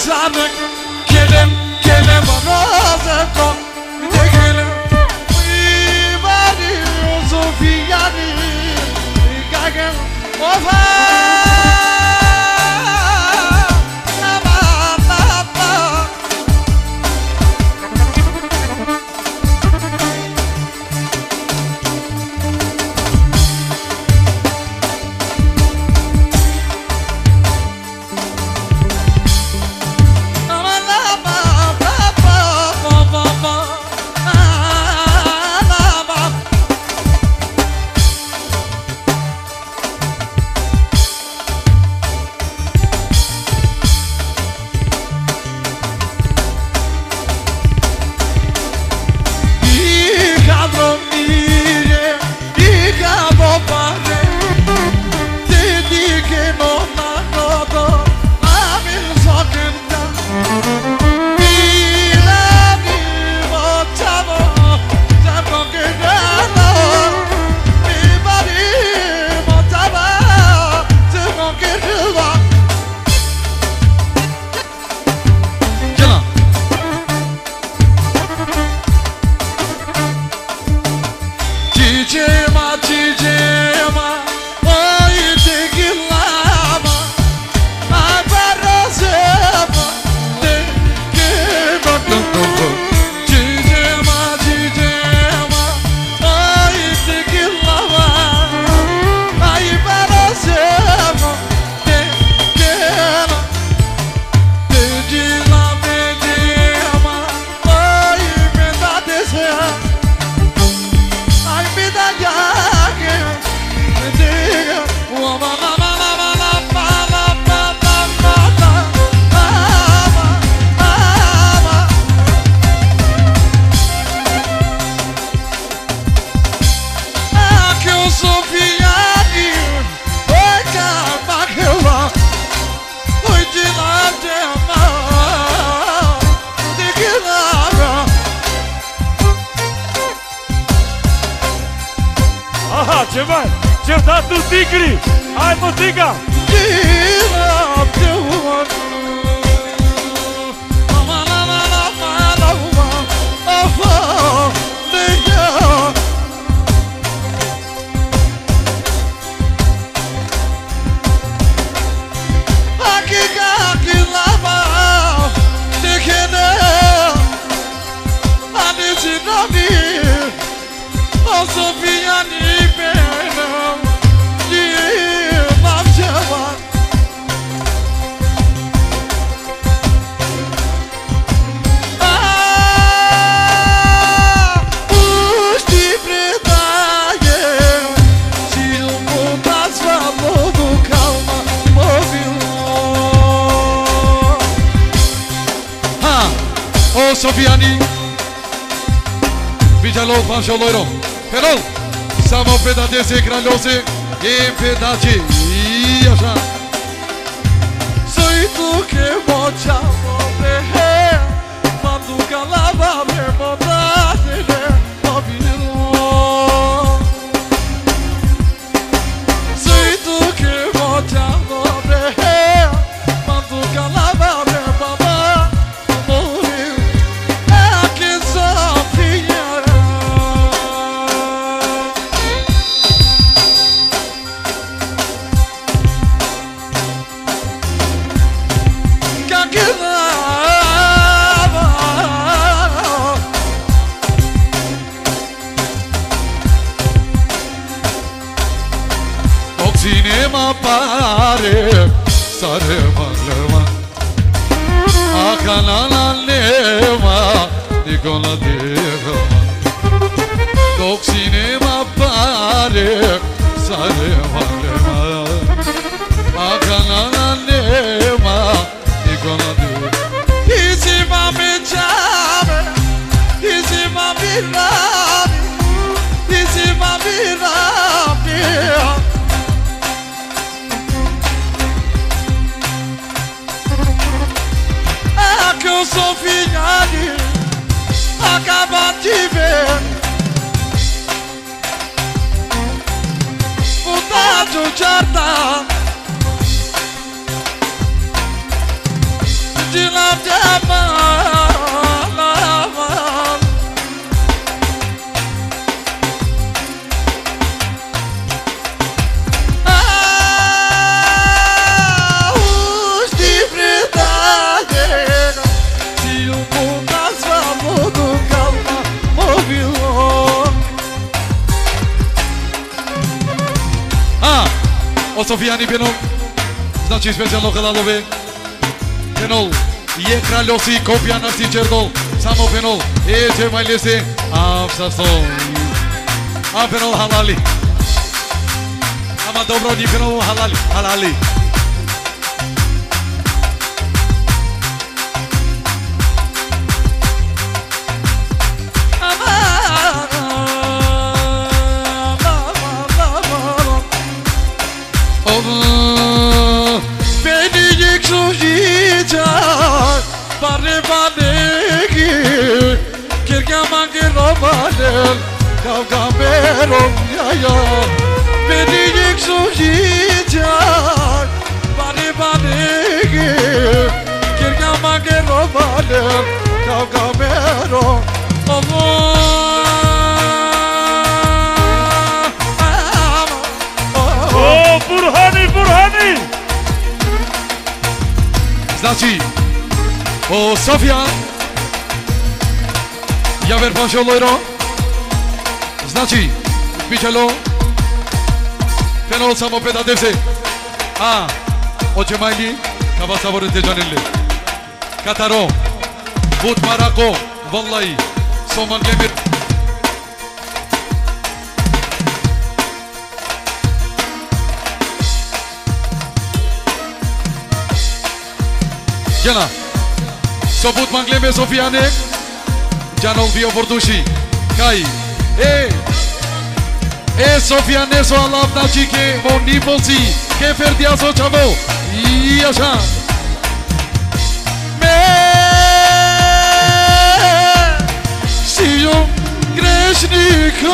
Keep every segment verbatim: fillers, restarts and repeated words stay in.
sana Gelin, gelin bana çok de gelin Uyuvari Sofiyani Gagın Ofa Ce mai? Ce tatu tigri? Hai muzica! Sofiani Vitalo Pancho Loiro Hello Samo pedadese grandose E pedaci E așa Sei tu che facciamo per Ma tu che la va per montatele Sei tu che facciamo per Ma tu che la va per Cinema pare sare malama akanana leva digola deva Dok cinema pare sare malama akanana leva digola deva Easy mami chame Easy mami rami Easy mami rami Sofiani acaba de ver vontade de andar de lá O Sofiani Penol. Znači specijalno Halalove. Penol. Je kraljosi kopja na Sičerdol. Samo Penol. E Cemailesi. Afsason. A Penol halali. Ama dobro ni Penol halali. Halali. Pare vanegi, kirga mangi romanel, kavga merom ya ya. Beni yeksu yiyecek. Pare vanegi, kirga mangi romanel, kavga merom. Oh, Burhani, Burhani! Znači, o Sofia. Ja ver pašao lojro. Znači, pićalo. Penol samo peda devse. A, o Cemaili, kava savorite canille. Kataro, But Marako, vallahi, Soman Lemir. Jana. Sobut mangleme Sofiane. Janol vio vordushi. Kai. E. E Sofiane so alam naci ke moni bolsi. Ke ferdia so chavo. I așa. Me si eu greșnică.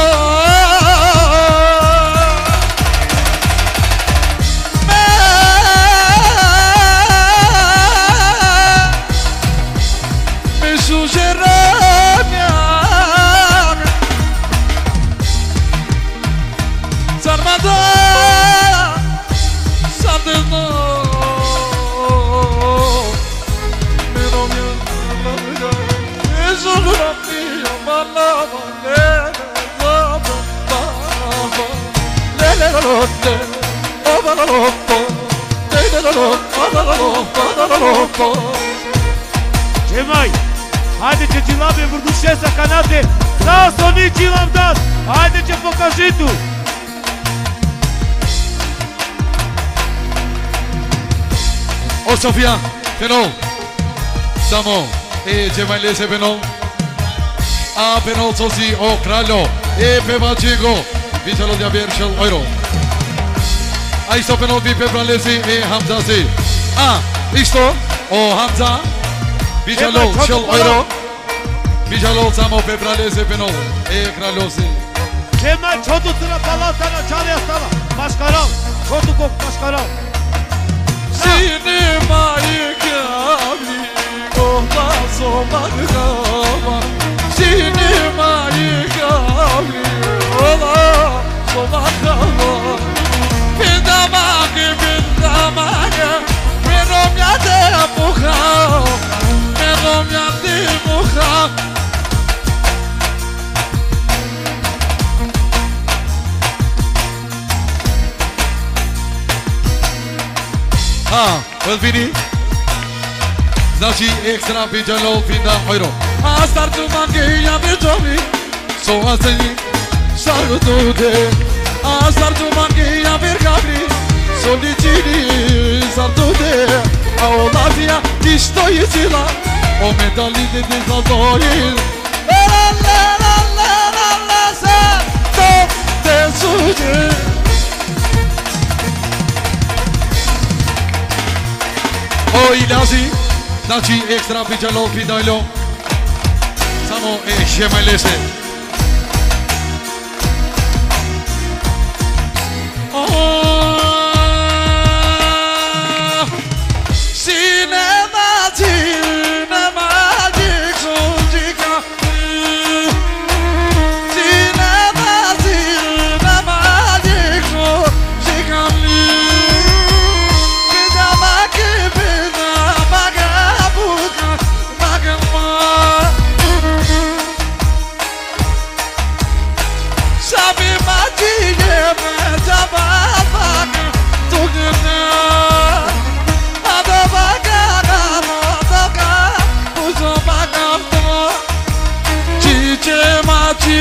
Cemai, haide ce ți l-am vârdut șesa canate, sau sonicii l-am dat, haide ce pokaži tu. O Sofia, Penol. Samo, e Cemailese Penol. A Penol sosi o kraljo. E pevačingo. Vićalo dja vjeršel ojro. A isto Penol vi pebralesi e Hamza si. A, isto o Hamza. Vićalo šel ojro. Vićalo samo pebralese Penol. E kraljosi. Cemai, çotu sıra falan sana çalıya sana. Maşkaral, çotu kok maşkaral. Sinema'yı kabli kohla somakama. Sinema'yı kabli kohla somakama. Pindamaki pindamaki merom yate muha. Merom yate muha. A, îl vini. Znači ekstra pićalo fina ojro. A startu mangi ja vitomi. So asteni. Sartude. A startu mangi ja virkabli. Solicini sartude. A o lavia ti stoji cila. O medalite de zaldoin. La la la la la la sa. To te suđe. O ilazi. Znači ekstra pićalo fidajlo. Samo e Cemailese. Sabe matinha, mas a babaca.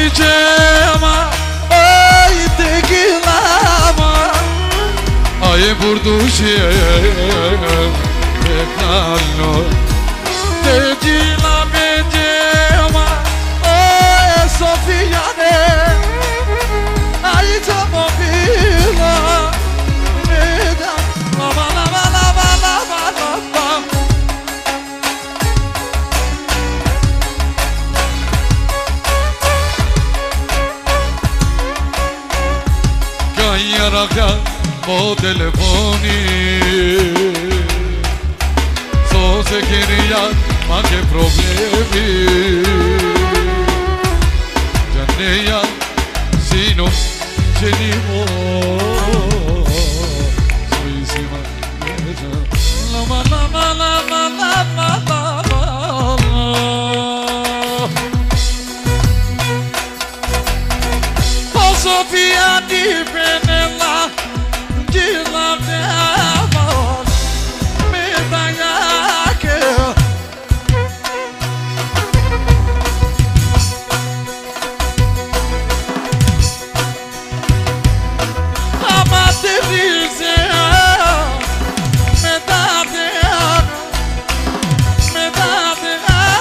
gema Ay tequilama Ay burdushi Teknalno Tequila me gema Ay Sofia ne Ay tamamila Neda Lama lama lama lama lama Kayaraka mo telefoni So se quería ma che problemi Gianneia sino cenimo Suisima Lama lama lama lama lama Oh Sofia di Penela Di la amor Me da que Amate dice Me da de Me da de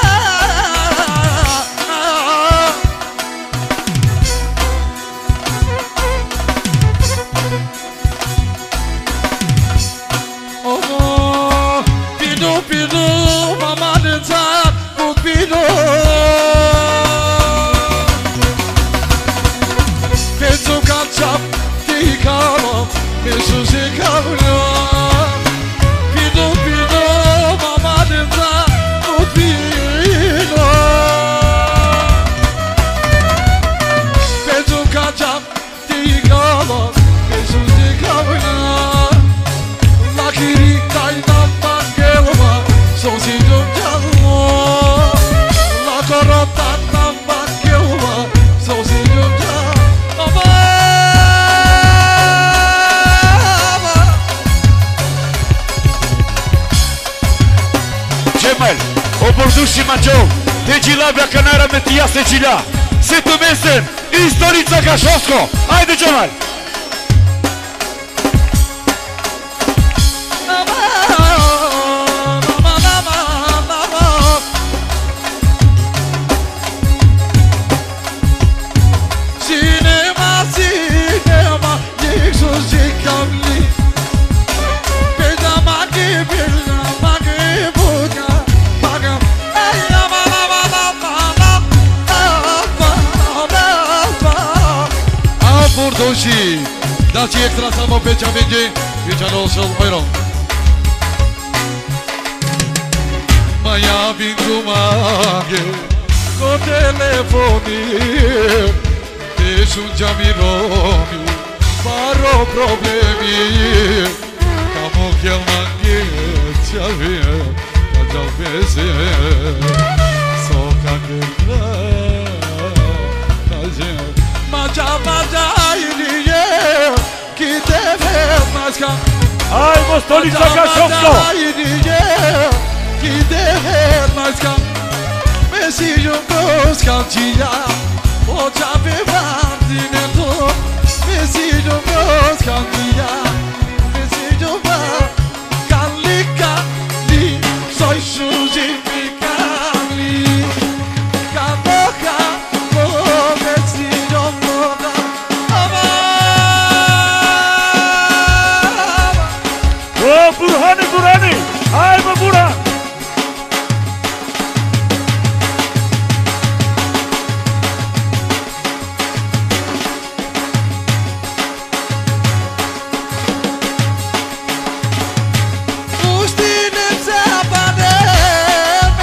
Oh, pido, pido, mama de zap, oh, pido. Penso cacciap, ti calo, penso si calo. Pido, pido, mama de zap, oh, pido. Penso cacciap, ti calo, penso si calo. La chirita in ambangelma, sono si giungiamo. La carota in ambangelma, sono si giungiamo. Cemal, o burdushi manjo, te gilabia canara me tia se gila. Se tu mesen, istorica Gașovsko. Haide Cemal! Cinema, cinema, Jesus de Camli. Perda magi, perda magi, buga, baga. Ay, la la la la la la la la. A burdushi Dați extra samo pecia venge pięćdziesiąt euro Maja bingu mage Ko telefoni Te sunđami romi Paro problemi Kamo kjel mange Čavije Kađal pese Soka kırla Nađe Maja, maja, iriye, ki te ver maska. Ajmo stolica Gașovsko! Iriye, ki te ver maska. Mesillo moscantia, o chape vandine to. Mesillo moscantia, mesillo va. Cali, cali, soy suji mi cali. Caboca, mesillo moda. O Burhani Burhani! Ajmo Burhan! Pustine zabane,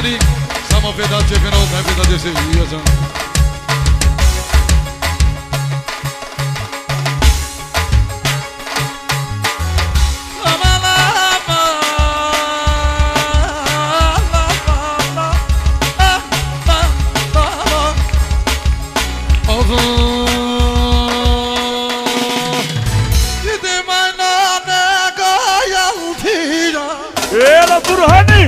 Malik, samo peda ce pe nou, dai peda de serioză. Ela Burhani.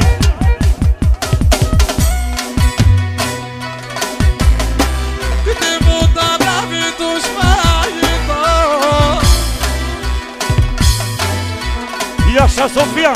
Yaşa Sofya.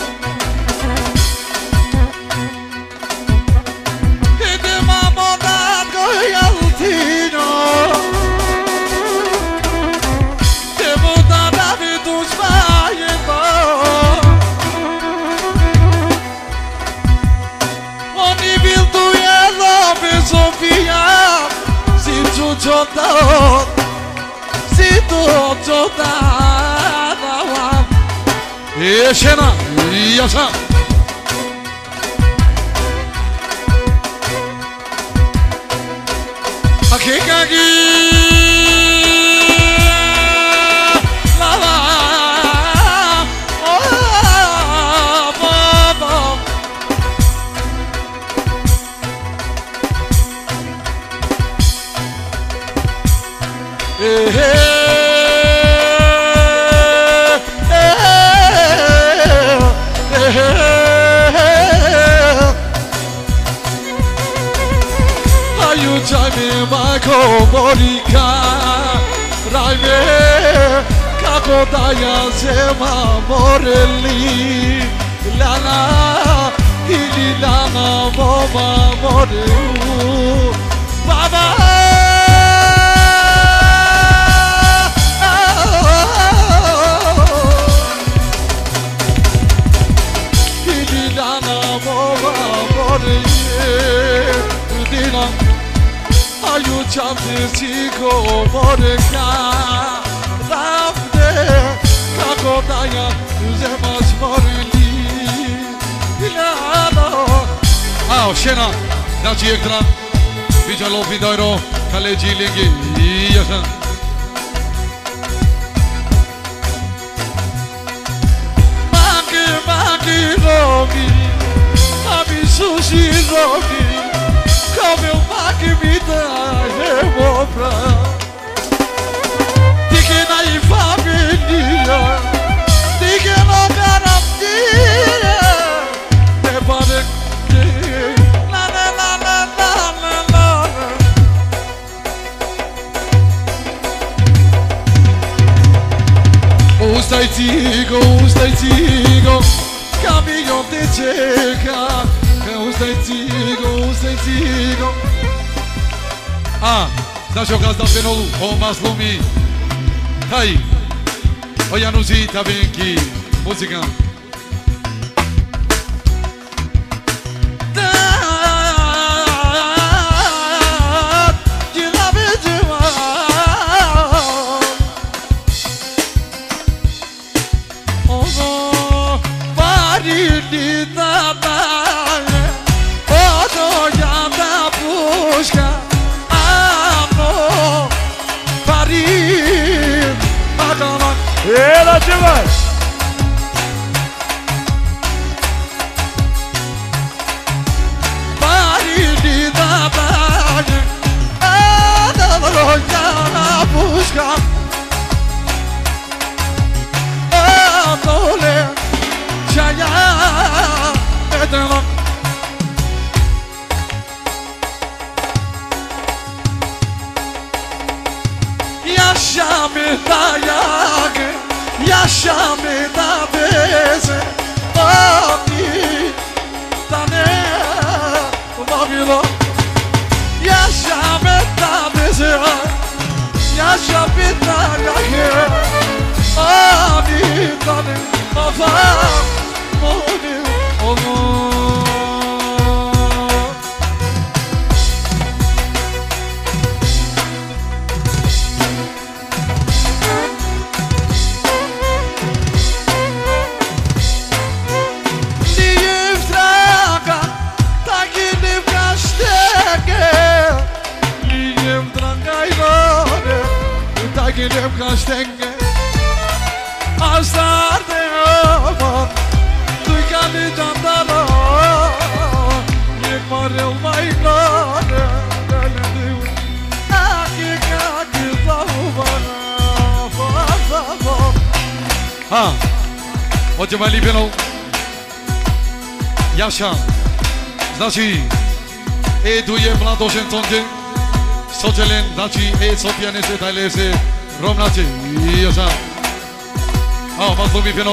E scena, yaşa. Hakikaki. La la. Oh, baba. Hey, hey. Monica, Raime, Kakodaya Zema Morelli, Lana, Ililana Moma Morelu, Baba. Ililana Moma Morelli, Dina. Ayu çamdı siko moreka Ravde kakodaya Zemaz moreli Ilano Ao, scena Daci ekran Vigia lopi doiro Kaleci lingi Yaşa Maki maki rogi Abi sushi rogi Come o que me dá remobra Diga na família Diga na garantia Te pare que La la la la la la la Ustaj cigo, ustaj cigo Caminhão de chega Ustaj cigo, ustaj cigo A, znaš o gazda penolu, o maslumi Hai, o Januzi Tabenki, muzika Ela demais. Barili da barri, adalojana busca, adole, chaya, eterno. Yaşa-me da yage, yaşa-me da beze, abi tane babilo. Yaşa-me da beze, yaşa-me da yage, abi tane baba moni onu. gülüm kaç denge Aslar devam Duygalı candala Yıkmar yılmaylar Hakika güzel bana Fazla Ha o Cemali Peno Jasza Znači E duje mladożen tondzie Soczelen Znači E Sofiane se tajle se Romnacie Jasza A mazlumi Peno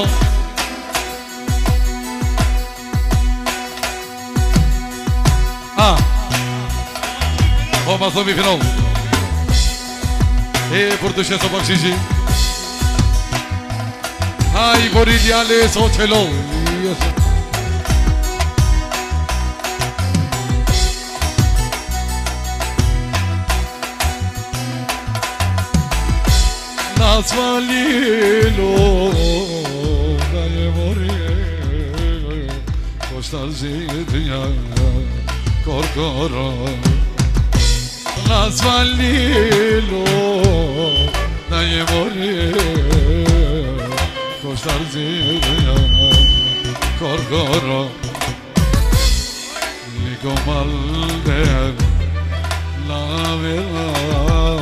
A O mazlumi Peno E Burduše so bakšiši Ai Boriljale Sočelo Jasza Nazvalilo da je more Koštar zidnja korkoro Nazvalilo da je more Koštar zidnja korkoro Liko malde la vela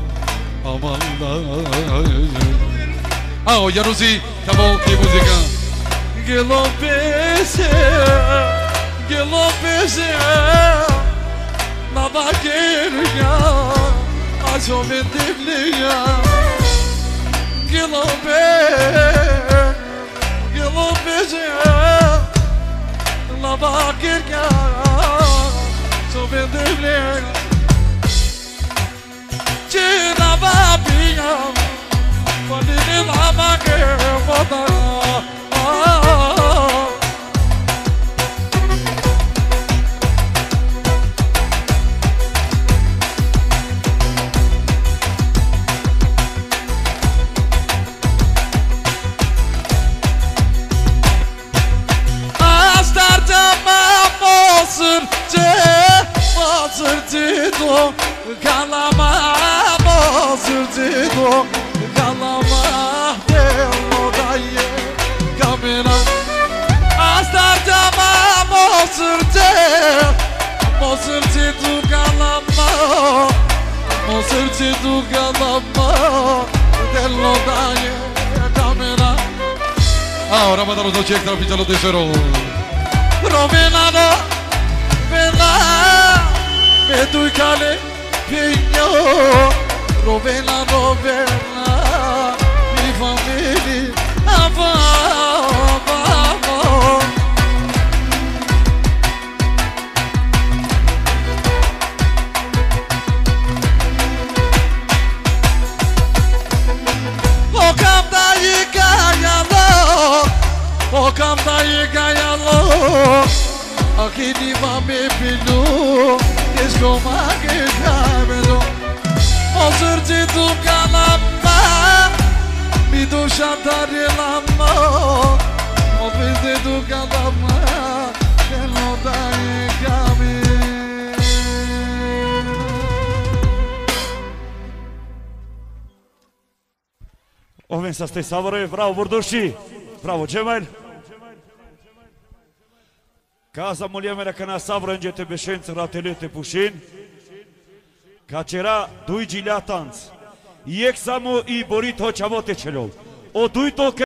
Ah, Jaruzi, acabou que música. Gelopese, gelopese, na baqueira, a jovem devia. Gelope, gelopese, na baqueira, jovem devia. Tina babinha, quando ele lava que eu vou dar. As tarde amor, Sırtıdo kalama Sırtıdo kalama Dello daye kamera Astar tamam Sırtıdo Sırtıdo kalama Sırtıdo kalama Dello daye kamera Ahora mataron dos checks, trapichalo de cero. Rovinano Vela Pedui cale Pigno Rovena Rovena Mi famiglia Ava Ava O camda yıkayalo O camda yıkayalo Aqui de me pilou, escoma que cabelo. O surge do calama, me do chantar lama. O verde do calama, que não dá em caminho. Ovdje sa ste Savore, bravo Burduši, bravo Cemal. Ca să mulțumim că ne savură în jete beșență ratelete pușin. Ca cera dui gileatanți. Iexamu i borit ho čamote čelov. O dui to